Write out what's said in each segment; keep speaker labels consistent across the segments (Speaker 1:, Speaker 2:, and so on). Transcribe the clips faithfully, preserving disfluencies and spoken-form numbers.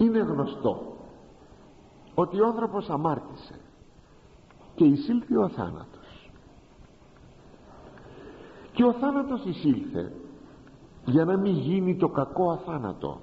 Speaker 1: Είναι γνωστό ότι ο άνθρωπος αμάρτησε και εισήλθε ο θάνατος, και ο θάνατος εισήλθε για να μην γίνει το κακό αθάνατο.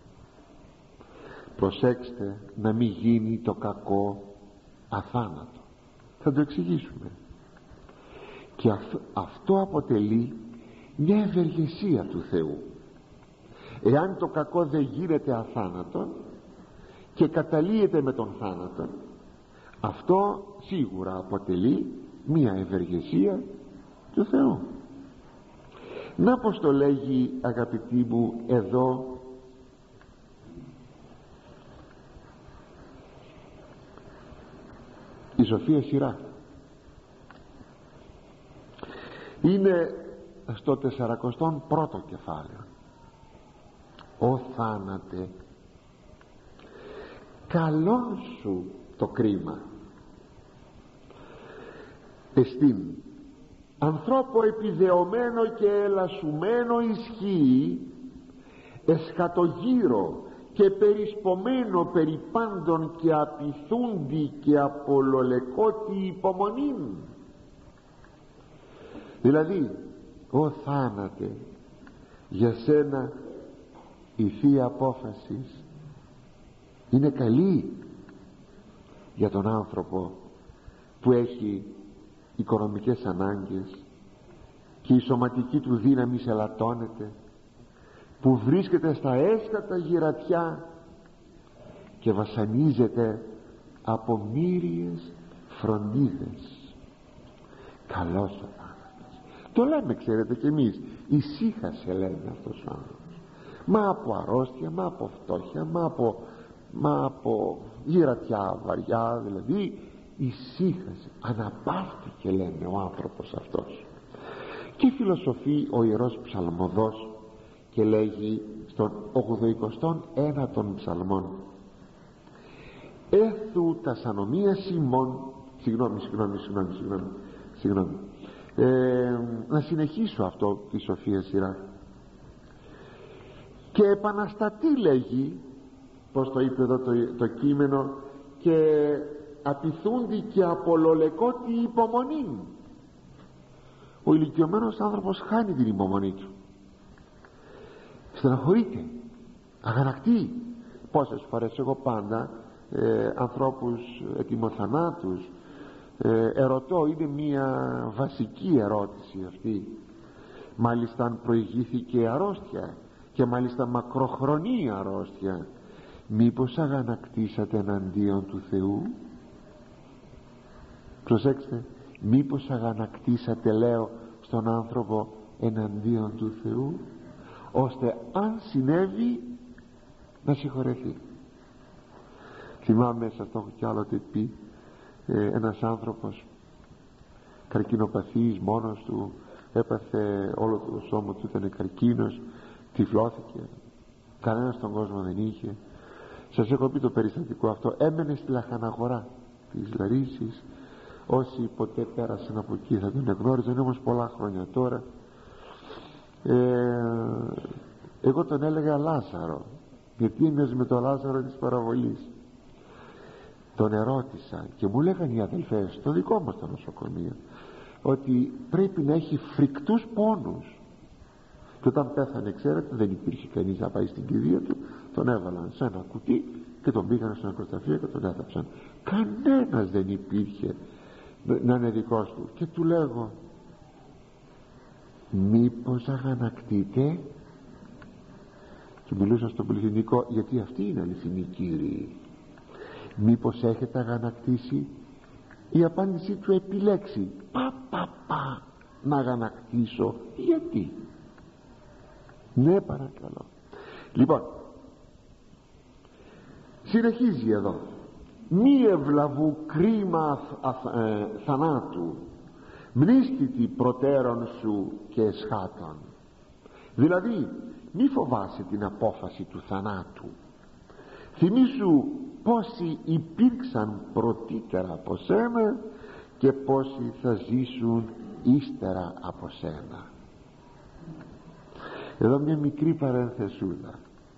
Speaker 1: Προσέξτε, να μην γίνει το κακό αθάνατο. Θα το εξηγήσουμε. Και αυ- αυτό αποτελεί μια ευεργεσία του Θεού. Εάν το κακό δεν γίνεται αθάνατο και καταλύεται με τον θάνατο, αυτό σίγουρα αποτελεί μια ευεργεσία του Θεού. Να πως το λέγει, αγαπητοί μου, εδώ η Σοφία Σειρά. Είναι στο τεσσαρακοστό πρώτο κεφάλαιο. «Ω θάνατε, καλόν σου το κρίμα, εστίν ανθρώπο επιδεωμένο και ελασσουμένο ισχύει, εσχατογύρο και περισπομένο περί πάντων και απειθούντι και απολολεκότη υπομονήν». Δηλαδή, ω θάνατε, για σένα η Θεία Απόφαση είναι καλή για τον άνθρωπο που έχει οικονομικές ανάγκες και η σωματική του δύναμη ελαττώνεται, που βρίσκεται στα έσκατα γυρατιά και βασανίζεται από μύριες φροντίδες. Καλός ο θάνατος. Το λέμε, ξέρετε, κι εμείς, ησύχασε, λέμε αυτός ο άνθρωπος. Μα από αρρώστια, μα από φτώχεια, μα από, μα από γυρατιά βαριά, δηλαδή ησύχασε, αναπαύτηκε, λέμε, ο άνθρωπος αυτός. Και φιλοσοφεί ο Ιερός Ψαλμοδός και λέγει στον ογδοηκοστό ένατον ψαλμόν: «Έθου τα σανομία Σιμών». Συγγνώμη, συγγνώμη, συγγνώμη, συγγνώμη, συγγνώμη. Ε, να συνεχίσω αυτό τη Σοφία Σειρά. «Και επαναστατεί», λέγει, πως το είπε εδώ το, το κείμενο, «και απειθούντι και απολολεκότη υπομονή». Ο ηλικιωμένος άνθρωπος χάνει την υπομονή του, στεναχωρείται, αγανακτεί. Πόσες φορές εγώ πάντα ε, ανθρώπους ετοιμοθανάτους ε, ερωτώ, είναι μια βασική ερώτηση αυτή, μάλιστα αν προηγήθηκε αρρώστια και μάλιστα μακροχρονή αρρώστια, μήπως αγανακτήσατε εναντίον του Θεού? Προσέξτε, μήπως αγανακτήσατε, λέω, στον άνθρωπο εναντίον του Θεού, ώστε αν συνέβη να συγχωρεθεί. Θυμάμαι, σας το έχω κι άλλοτε πει, ε, ένας άνθρωπος καρκινοπαθής, μόνος του, έπαθε, όλο το σώμα του ήταν καρκίνος, τυφλώθηκε, κανένας στον κόσμο δεν είχε. Σας έχω πει το περιστατικό αυτό. Έμενε στη λαχαναγορά της Λαρίσης. Όσοι ποτέ πέρασαν από εκεί θα τον εγνώριζαν, όμως πολλά χρόνια τώρα. ε, εγώ τον έλεγα Λάζαρο, γιατί έμοιαζε με τον Λάζαρο της παραβολής. Τον ερώτησα και μου λέγανε οι αδελφές στο δικό μας το νοσοκομείο ότι πρέπει να έχει φρικτούς πόνους, και όταν πέθανε, ξέρετε, δεν υπήρχε κανείς να πάει στην κηδεία του, τον έβαλαν σε ένα κουτί και τον πήγαν στο νεκροταφείο και τον έθαψαν. Κανένας δεν υπήρχε να είναι δικός του. Και του λέγω, μήπως αγανακτείτε? Και μιλούσα στον πληθυντικό, γιατί αυτοί είναι αληθινοί κύριοι. Μήπως έχετε αγανακτήσει? Η απάντησή του επιλέξει, πα πα πα, να αγανακτήσω. Γιατί? Ναι, παρακαλώ. Λοιπόν, συνεχίζει εδώ: μη ευλαβού κρίμα αθ, ε, θανάτου, μνήστητη προτέρων σου και εσχάτων. Δηλαδή, μη φοβάσαι την απόφαση του θανάτου. Θυμήσου πόσοι υπήρξαν πρωτήτερα από σένα και πόσοι θα ζήσουν ύστερα από σένα. Εδώ μια μικρή παρένθεσούδα.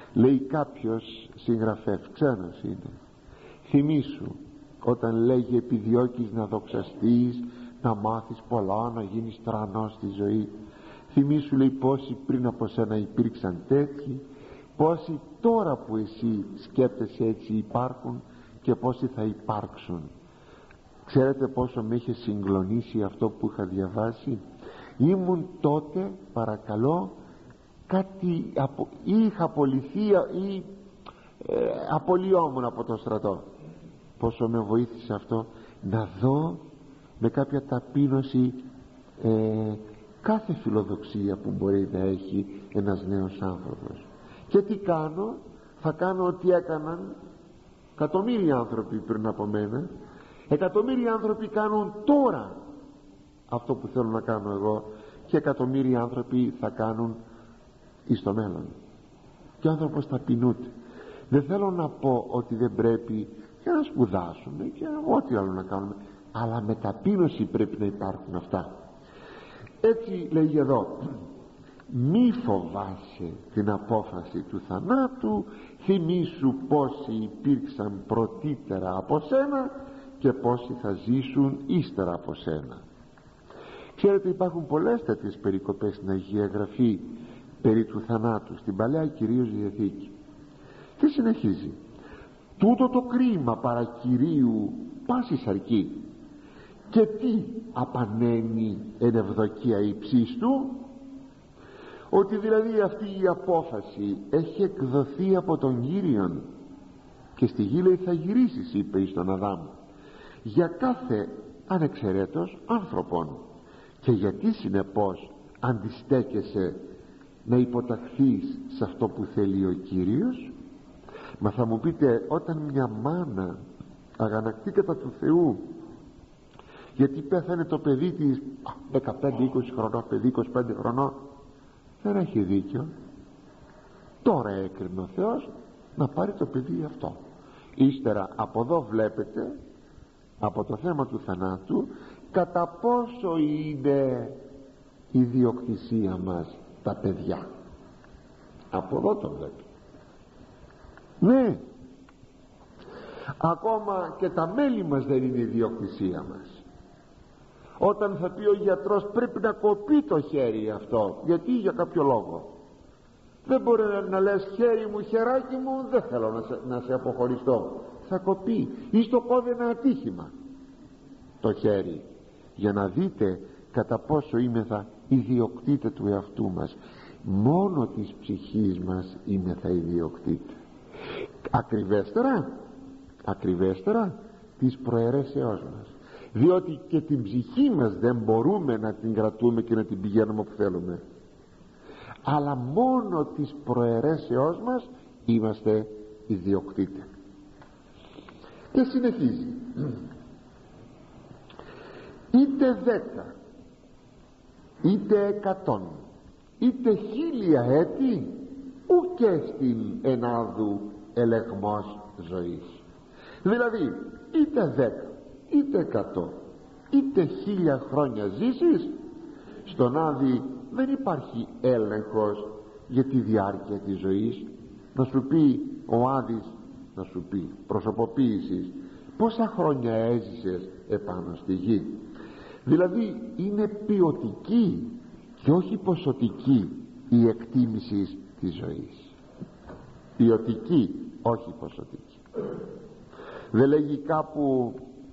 Speaker 1: Λέει κάποιος συγγραφεύς, ξένος είναι, θυμήσου όταν λέγει επιδιώκεις να δοξαστείς, να μάθεις πολλά, να γίνεις τρανός στη ζωή. Θυμήσου, λέει, πόσοι πριν από σένα υπήρξαν τέτοιοι, πόσοι τώρα που εσύ σκέπτεσαι έτσι υπάρχουν και πόσοι θα υπάρξουν. Ξέρετε πόσο με είχε συγκλονίσει αυτό που είχα διαβάσει? Ήμουν τότε, παρακαλώ, κάτι απο... ή είχα απολυθεί ή ε, απολυόμουν από το στρατό. Πόσο με βοήθησε αυτό να δω με κάποια ταπείνωση ε, κάθε φιλοδοξία που μπορεί να έχει ένας νέος άνθρωπος. Και τι κάνω? Θα κάνω ό,τι έκαναν εκατομμύρια άνθρωποι πριν από μένα. Εκατομμύρια άνθρωποι κάνουν τώρα αυτό που θέλω να κάνω εγώ, και εκατομμύρια άνθρωποι θα κάνουν εις το μέλλον. Και ο άνθρωπος ταπεινούται. Δεν θέλω να πω ότι δεν πρέπει και να σπουδάσουμε και ό,τι άλλο να κάνουμε, αλλά με ταπείνωση πρέπει να υπάρχουν αυτά. Έτσι λέγει εδώ, μη φοβάσαι την απόφαση του θανάτου, θυμήσου πόσοι υπήρξαν πρωτήτερα από σένα και πόσοι θα ζήσουν ύστερα από σένα. Ξέρετε, υπάρχουν πολλές τέτοιες περικοπές στην Αγία Γραφή περί του θανάτου, στην Παλαιά κυρίως Διαθήκη. Και συνεχίζει, τούτο το κρίμα παρακυρίου πάσης αρκεί, και τι απανέμει εν ευδοκία υψίστου, ότι δηλαδή αυτή η απόφαση έχει εκδοθεί από τον Κύριον, και στη γη, λέει, θα γυρίσεις, είπε εις τον Αδάμ, για κάθε ανεξαιρέτως άνθρωπον. Και γιατί συνεπώς αντιστέκεσαι να υποταχθείς σε αυτό που θέλει ο Κύριος? Μα θα μου πείτε, όταν μια μάνα αγανακτεί κατά του Θεού γιατί πέθανε το παιδί της δεκαπέντε είκοσι χρονών, παιδί είκοσι πέντε χρονών, δεν έχει δίκιο. Τώρα έκρινε ο Θεός να πάρει το παιδί αυτό. Ύστερα από εδώ βλέπετε, από το θέμα του θανάτου, κατά πόσο είναι η ιδιοκτησία μας τα παιδιά. Από εδώ το βλέπετε. Ναι, ακόμα και τα μέλη μας δεν είναι η ιδιοκτησία μας. Όταν θα πει ο γιατρός πρέπει να κοπεί το χέρι αυτό, γιατί, για κάποιο λόγο, δεν μπορεί να, να λες χέρι μου, χεράκι μου, δεν θέλω να σε, να σε αποχωριστώ, θα κοπεί, ή στο κόβει ένα ατύχημα το χέρι, για να δείτε κατά πόσο είμεθα ιδιοκτήτε του εαυτού μας. Μόνο της ψυχής μας είμεθα ιδιοκτήτε. Ακριβέστερα ακριβέστερα της προαιρέσεώς μας, διότι και την ψυχή μας δεν μπορούμε να την κρατούμε και να την πηγαίνουμε όπου θέλουμε, αλλά μόνο της προαιρέσεώς μας είμαστε ιδιοκτήτε. Και συνεχίζει, είτε δέκα είτε εκατόν είτε χίλια έτη ουκ στην ενάδου ελεγμός ζωής. Δηλαδή είτε δέκα είτε εκατό είτε χίλια χρόνια ζήσεις, στον Άδη δεν υπάρχει έλεγχος για τη διάρκεια της ζωής. Να σου πει ο Άδης, να σου πει προσωποποίησης, πόσα χρόνια έζησες επάνω στη γη. Δηλαδή είναι ποιοτική και όχι ποσοτική η εκτίμηση της ζωής. Ποιοτική, όχι ποσοτική. Δεν λέγει κάπου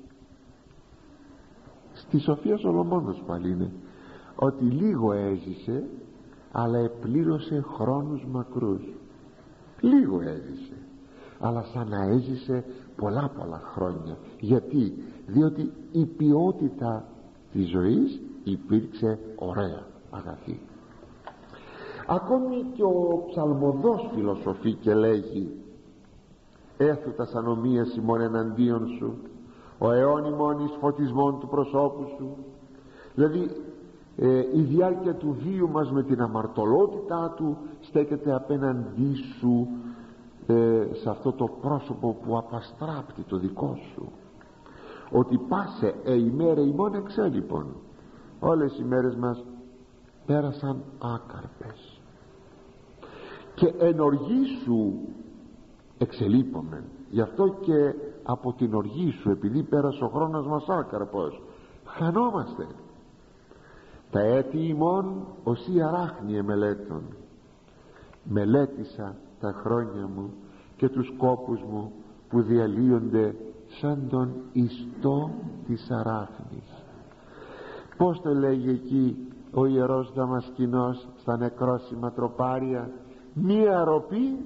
Speaker 1: στη Σοφία Σολομώνος πάλι είναι, ότι λίγο έζησε αλλά επλήρωσε χρόνους μακρούς. Λίγο έζησε αλλά σαν να έζησε πολλά πολλά χρόνια. Γιατί? Διότι η ποιότητα της ζωής υπήρξε ωραία, αγαθή. Ακόμη και ο ψαλμοδός φιλοσοφεί και λέγει, έθου τα ανομίας ημών εναντίον σου, ο αιώνιμον εις φωτισμόν του προσώπου σου. Δηλαδή ε, η διάρκεια του βίου μας με την αμαρτωλότητά του στέκεται απέναντί σου, ε, σε αυτό το πρόσωπο που απαστράπτει το δικό σου, ότι πάσε ε ημέρα ημών εξέλιπων. Όλες οι μέρες μας πέρασαν άκαρπες και εν οργή σου εξελίπωμεν. Γι' αυτό και από την οργή σου, επειδή πέρασε ο χρόνος μας άκαρπος, χανόμαστε. Τα έτη ημών οσί αράχνιε μελέτων. Μελέτησα τα χρόνια μου και τους κόπους μου που διαλύονται σαν τον ιστό της αράχνης. Πώς το λέγει εκεί ο Ιερός Δαμασκηνός στα νεκρόσιμα τροπάρια? Μία ροπή,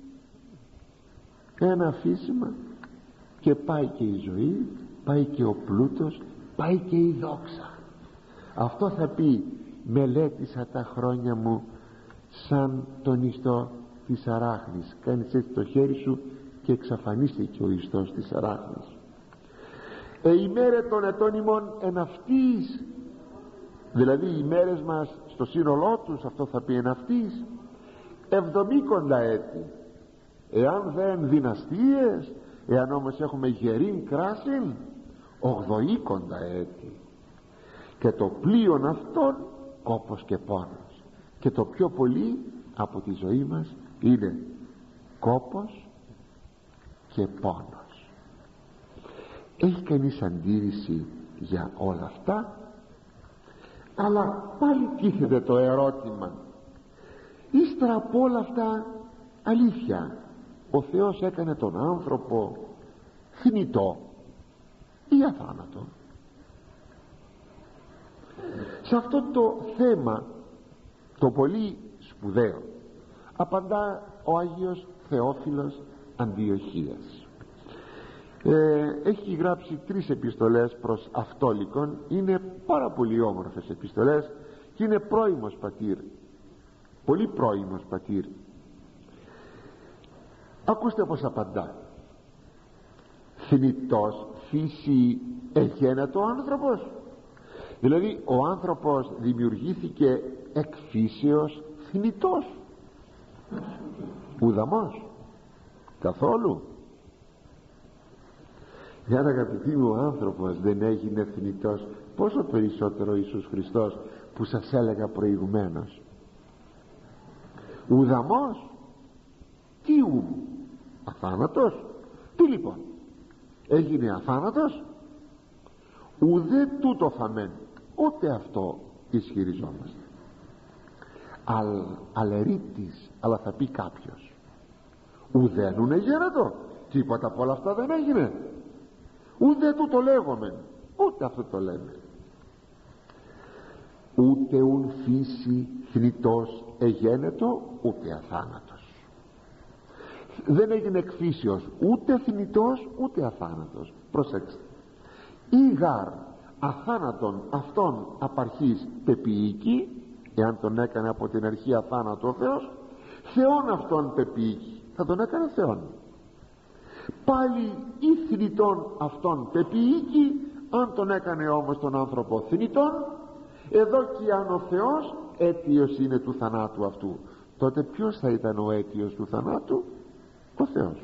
Speaker 1: ένα αφήσιμα, και πάει και η ζωή, πάει και ο πλούτος, πάει και η δόξα. Αυτό θα πει μελέτησα τα χρόνια μου σαν τον ιστό της αράχνης. Κάνεις έτσι το χέρι σου και εξαφανίστηκε ο ιστός της αράχνης. Ε, η μέρα των ετών ημών εν αυτής, δηλαδή οι μέρες μας στο σύνολό τους, αυτό θα πει εν αυτής, εβδομήκοντα έτη. Εάν δεν δυναστείες, εάν όμως έχουμε γερήν κράσιν, ογδοήκοντα έτη. Και το πλοίον αυτόν κόπος και πόνος. Και το πιο πολύ από τη ζωή μας είναι κόπος και πόνος. Έχει κανείς αντίρρηση για όλα αυτά? Αλλά πάλι τίθεται το ερώτημα, ύστερα από όλα αυτά, αλήθεια, ο Θεός έκανε τον άνθρωπο θνητό ή αθάνατο? Σε αυτό το θέμα το πολύ σπουδαίο απαντά ο Άγιος Θεόφιλος Αντιοχίας. ε, έχει γράψει τρεις επιστολές προς Αυτόλικον. Είναι πάρα πολύ όμορφες επιστολές και είναι πρώιμος πατήρ, πολύ πρώιμος πατήρ. Ακούστε πως απαντά. Θνητός φύση εγένετο άνθρωπος? Δηλαδή ο άνθρωπος δημιουργήθηκε εκ φύσεως θνητός? Ουδαμός, καθόλου. Για να, αγαπητοί μου, ο άνθρωπος δεν έγινε θνητός, πόσο περισσότερο ο Ιησούς Χριστός που σας έλεγα προηγουμένως. Ουδαμός. Τι ου? Αθάνατος. Τι λοιπόν? Έγινε αθάνατος? Ουδέ τούτο φαμέν, ούτε αυτό ισχυριζόμαστε. Αλ, αλερίτης, αλλά θα πει κάποιος, ουδέν εγένετο, τίποτα από όλα αυτά δεν έγινε. Ουδέ τούτο λέγομεν, ούτε αυτό το λέμε. Ούτε ουν φύση θνητός εγένετο, ούτε αθάνατος. Δεν έγινε εκφύσεως ούτε θνητός ούτε αθάνατος. Προσέξτε. Ή γάρ αθάνατον αυτόν απαρχής πεποιήκη, εάν τον έκανε από την αρχή αθάνατο ο Θεός, Θεόν αυτόν πεποιήκη, θα τον έκανε Θεόν. Πάλι ή θνητόν αυτόν πεποιήκη, αν τον έκανε όμως τον άνθρωπο θνητόν, εδώ και αν ο Θεός αίτιος είναι του θανάτου αυτού, τότε ποιος θα ήταν ο αίτιος του θανάτου? Ο Θεός.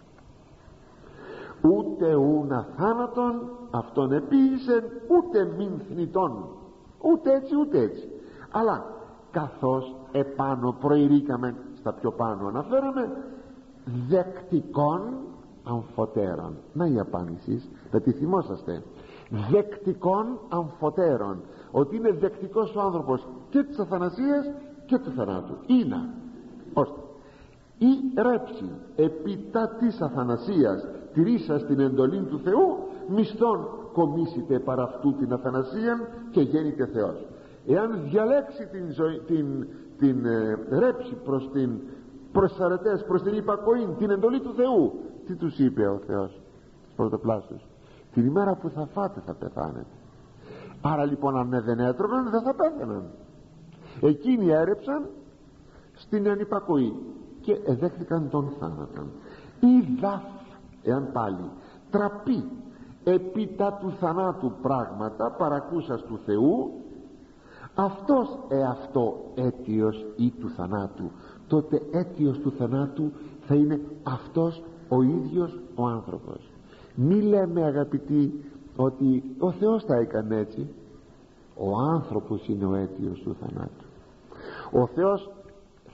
Speaker 1: Ούτε ούν αθάνατον αυτόν επίησεν, ούτε μην θνητόν, ούτε έτσι ούτε έτσι. Αλλά καθώς επάνω προηρήκαμε, στα πιο πάνω αναφέραμε, δεκτικών αμφωτέρων. Να η απάντηση, θα τη θυμόσαστε. Δεκτικών αμφωτέρων, ότι είναι δεκτικός ο άνθρωπος και της αθανασίας και του θανάτου. Είναι ώστε ή ρέψη επίτα της αθανασίας τηρήσας την εντολή του Θεού, μισθόν κομίσετε παρά αυτού την αθανασία και γέννηται Θεός. Εάν διαλέξει την, ζωή, την, την ε, ρέψη προς την προς τις αρετές, προς την υπακοή, την εντολή του Θεού, τι τους είπε ο Θεός στους πρωτοπλάστους? Την ημέρα που θα φάτε θα πεθάνετε. Άρα λοιπόν αν δεν έτρωγαν δεν θα πέθαναν. Εκείνοι έρεψαν στην ανυπακοή και εδέχθηκαν τον θάνατον. Ή δαφ, εάν πάλι τραπεί επί τα του θανάτου πράγματα παρακούσας του Θεού, αυτός εαυτό αίτιος ή του θανάτου, τότε αίτιος του θανάτου θα είναι αυτός ο ίδιος ο άνθρωπος. Μη λέμε, αγαπητοί, ότι ο Θεός τα έκανε έτσι. Ο άνθρωπος είναι ο αίτιος του θανάτου. Ο Θεός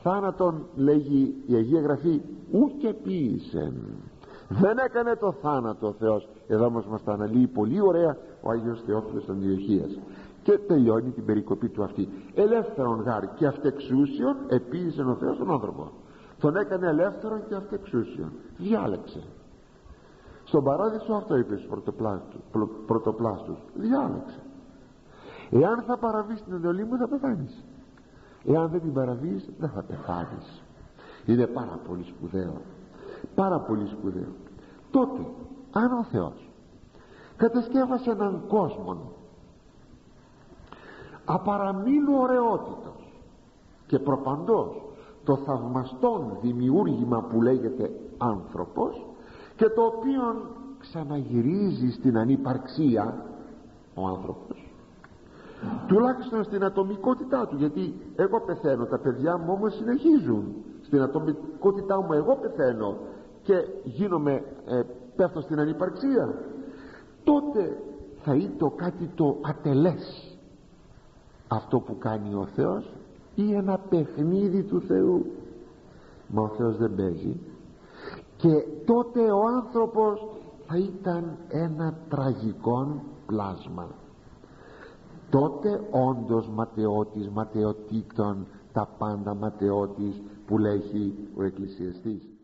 Speaker 1: θάνατον, λέγει η Αγία Γραφή, ούκε ποίησεν. Δεν έκανε το θάνατο ο Θεός. Εδώ όμως μας τα αναλύει πολύ ωραία ο Άγιος Θεόφιλος Αντιοχίας και τελειώνει την περικοπή του αυτή. Ελεύθερον γάρ και αυτεξούσιον επίησεν ο Θεός τον άνθρωπο. Τον έκανε ελεύθερον και αυτεξούσιον. Διάλεξε. Στον παράδεισο αυτό είπε στους πρωτοπλάστους, διάλεξε. Εάν θα παραβείς την εντολή μου θα πεθάνεις. Εάν δεν την παραβείς δεν θα πεθάνεις. Είναι πάρα πολύ σπουδαίο, πάρα πολύ σπουδαίο. Τότε αν ο Θεός κατασκεύασε έναν κόσμο απαραμίλου ωραιότητος και προπαντός το θαυμαστόν δημιούργημα που λέγεται άνθρωπος, και το οποίο ξαναγυρίζει στην ανυπαρξία ο άνθρωπος, τουλάχιστον στην ατομικότητά του, γιατί εγώ πεθαίνω, τα παιδιά μου όμως συνεχίζουν στην ατομικότητά μου, εγώ πεθαίνω και γίνομαι, ε, πέφτω στην ανυπαρξία, τότε θα είναι το κάτι το ατελές αυτό που κάνει ο Θεός, ή ένα παιχνίδι του Θεού. Μα ο Θεός δεν παίζει, και τότε ο άνθρωπος θα ήταν ένα τραγικό πλάσμα. Τότε όντως ματαιώτης ματαιωτήτων, τα πάντα ματαιώτης που λέγει ο εκκλησιαστής.